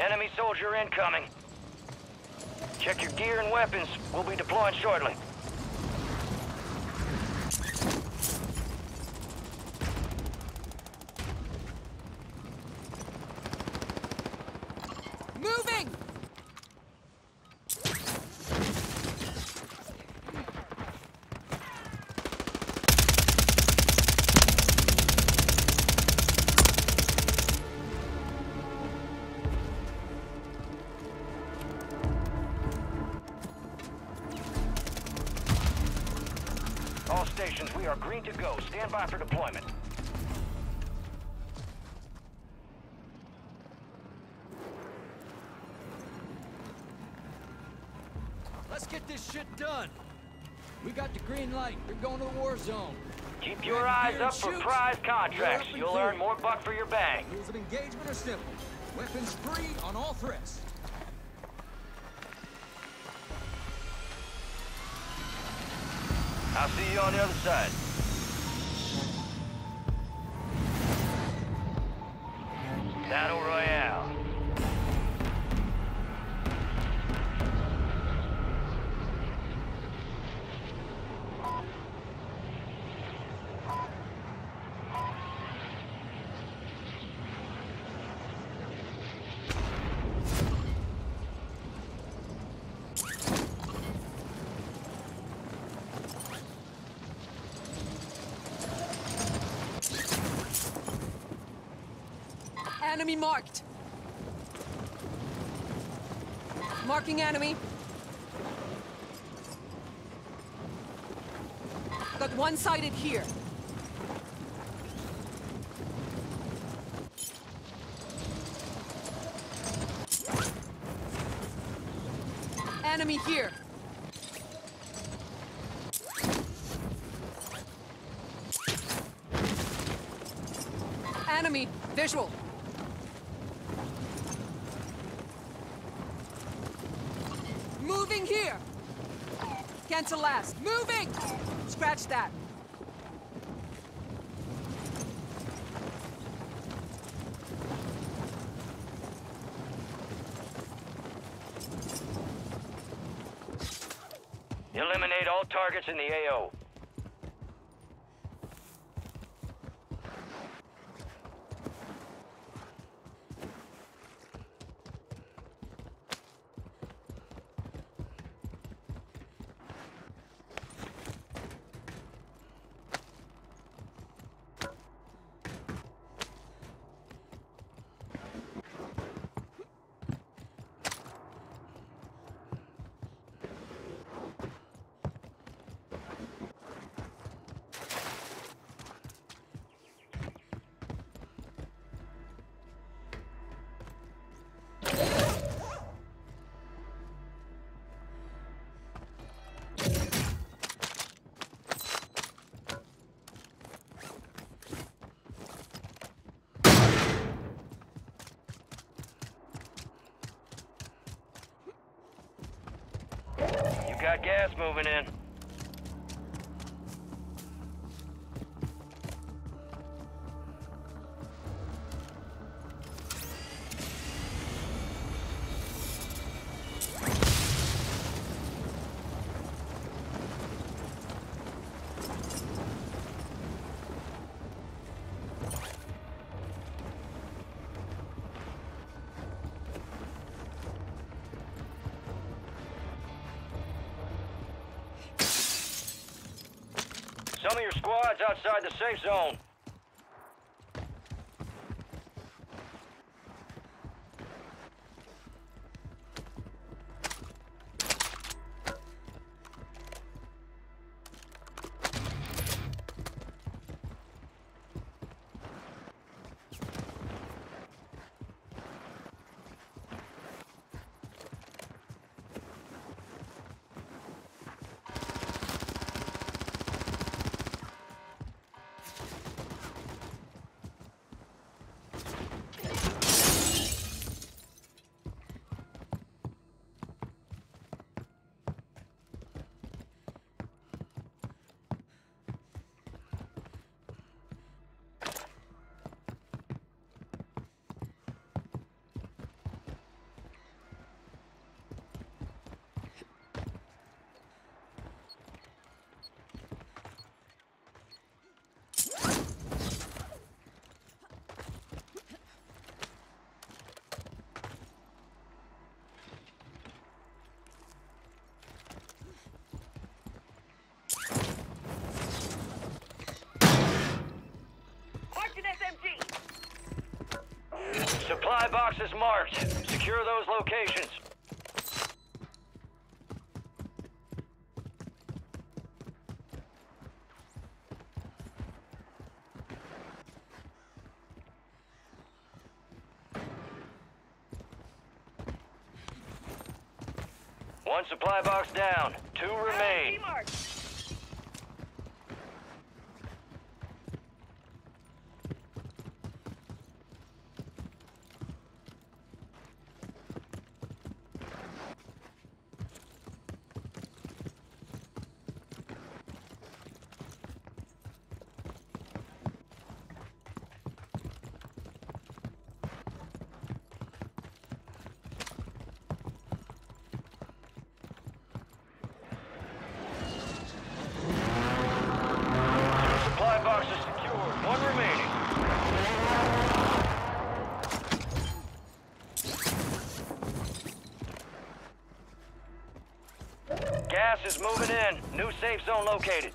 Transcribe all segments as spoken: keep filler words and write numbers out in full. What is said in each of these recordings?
Enemy soldier incoming. Check your gear and weapons. We'll be deploying shortly. Moving! All stations, we are green to go. Stand by for deployment. Let's get this shit done. We got the green light. We're going to the war zone. Keep your eyes up for prize contracts. You'll earn more buck for your bang. Rules of engagement are simple. Weapons free on all threats. I'll see you on the other side. Battle Royale. Enemy marked. Marking enemy. Got one-sided here. Enemy here. Enemy visual. Moving here! Cancel last. Moving! Scratch that. Eliminate all targets in the A O. You got gas moving in. Some of your squad's outside the safe zone. boxes marked. Secure those locations. One supply box down. Two remain. Supply box is secured. One remaining. Gas is moving in. New safe zone located.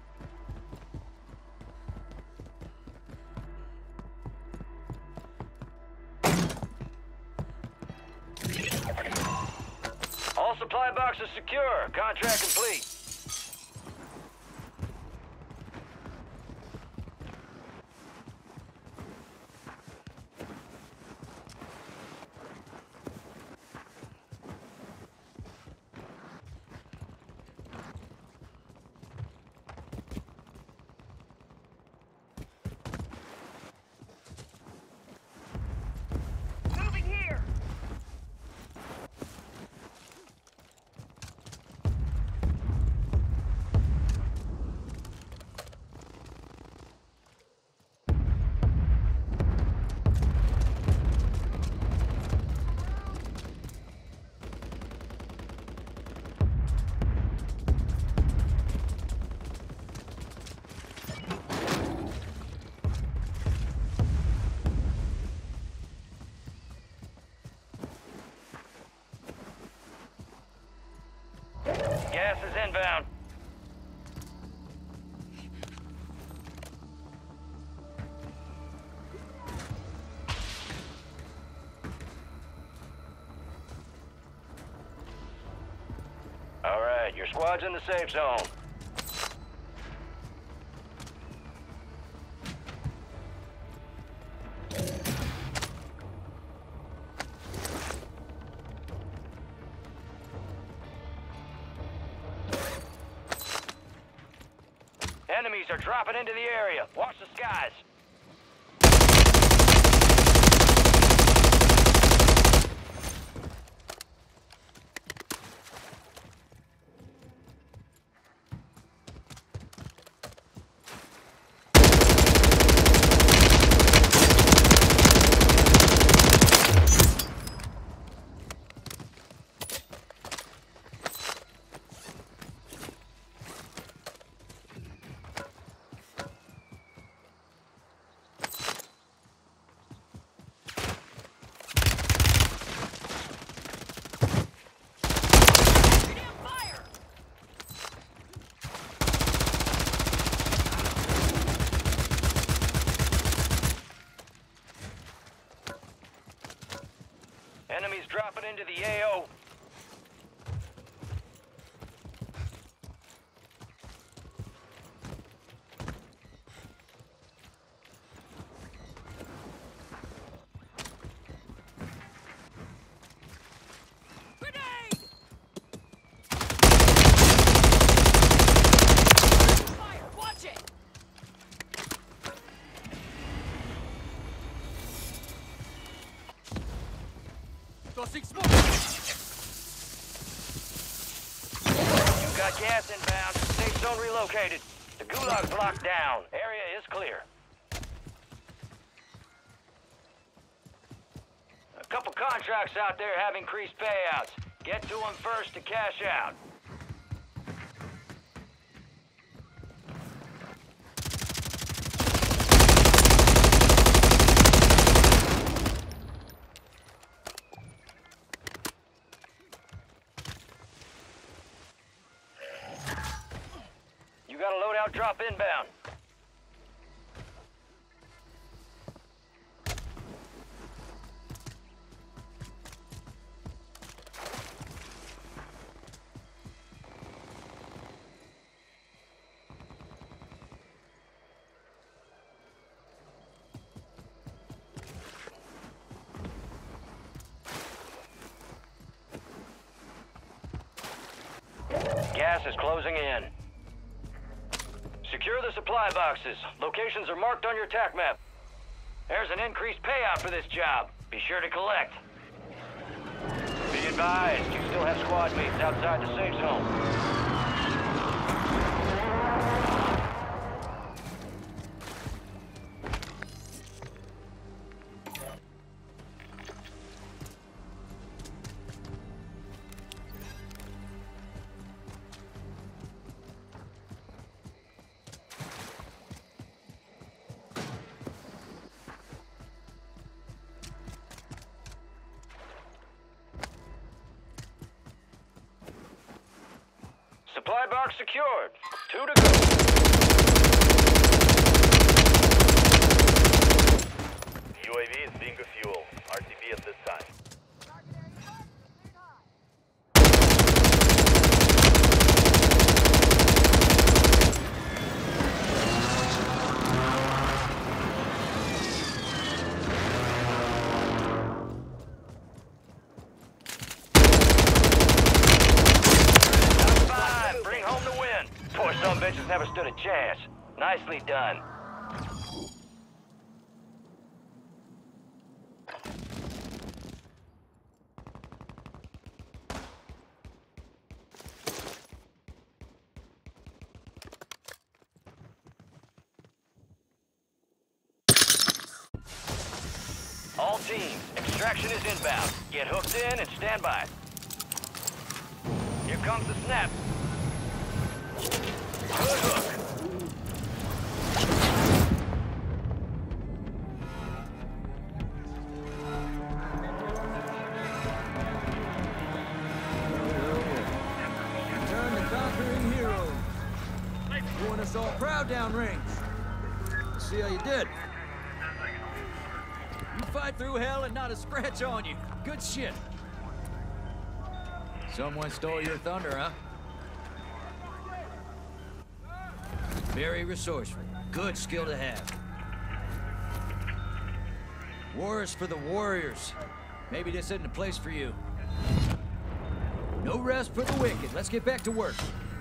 All supply boxes secure. Contract complete. Gas is inbound. All right, your squad's in the safe zone. Enemies are dropping into the area. Watch the skies. Enemies dropping into the A O. Grenade! Fire! Watch it! Tossing smoke! You got gas inbound. Safe zone relocated. The Gulag's locked down. Area is clear. A couple contracts out there have increased payouts. Get to them first to cash out. You got a loadout drop inbound. Gas is closing in. Secure the supply boxes. Locations are marked on your tac map. There's an increased payout for this job. Be sure to collect. Be advised, you still have squad mates outside the safe zone. Supply box secured. Two to go. U A V is being fuel. R T B at this time. Poor some bitches never stood a chance. Nicely done. All teams, extraction is inbound. Get hooked in and stand by. Here comes the snap. Good hook. Return the conquering hero. Doing us all proud downrange. Let's see how you did. You fight through hell and not a scratch on you. Good shit. Someone stole your thunder, huh? Very resourceful. Good skill to have. War is for the warriors. Maybe this isn't a place for you. No rest for the wicked. Let's get back to work.